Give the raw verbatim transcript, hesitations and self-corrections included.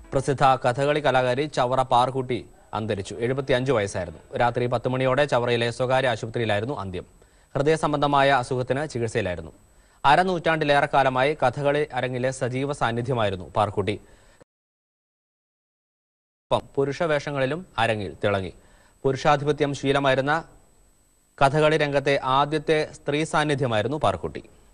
പ്രസിദ്ധ കഥകളി കലാകാരി ചവറ പാർക്കുട്ടി അന്തരിച്ചു. എഴുപത്തിയഞ്ച് വയസ്സായിരുന്നു. രാത്രി പത്ത് മണിയോടെ ചവറയിലെ സ്വകാര്യ ആശുപത്രിയിലായിരുന്നു അന്ത്യം. ഹൃദയ സംബന്ധമായ അസുഖത്തിന് ചികിത്സയിലായിരുന്നു. അരനൂറ്റാണ്ടിലേറെക്കാലമായി കഥകളി അരങ്ങിലെ സജീവ സാന്നിധ്യമായിരുന്നു പാർക്കുട്ടി. പുരുഷ വേഷങ്ങളിലും അരങ്ങിൽ തിളങ്ങി. പുരുഷാധിപത്യം ശീലമായിരുന്ന കഥകളി രംഗത്തെ ആദ്യത്തെ സ്ത്രീ സാന്നിധ്യമായിരുന്നു പാർക്കുട്ടി.